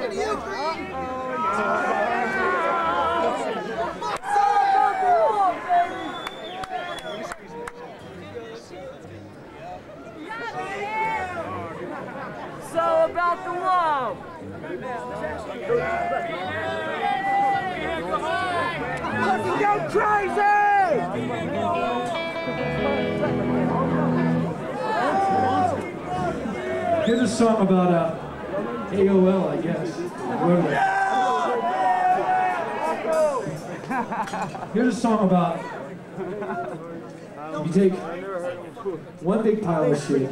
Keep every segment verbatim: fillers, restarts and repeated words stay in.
So about the wall. Fucking go crazy! Here's a song about uh, A O L, I guess. Here's a song about you take one big pile of shit,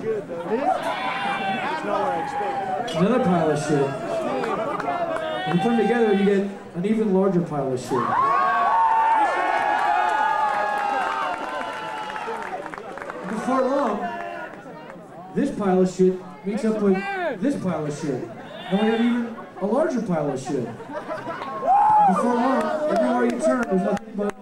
another pile of shit, and you put them together, you get an even larger pile of shit. Before long, this pile of shit meets up with this pile of shit. Then we have even a larger pile of shit. Before long, everywhere you turn, there's nothing but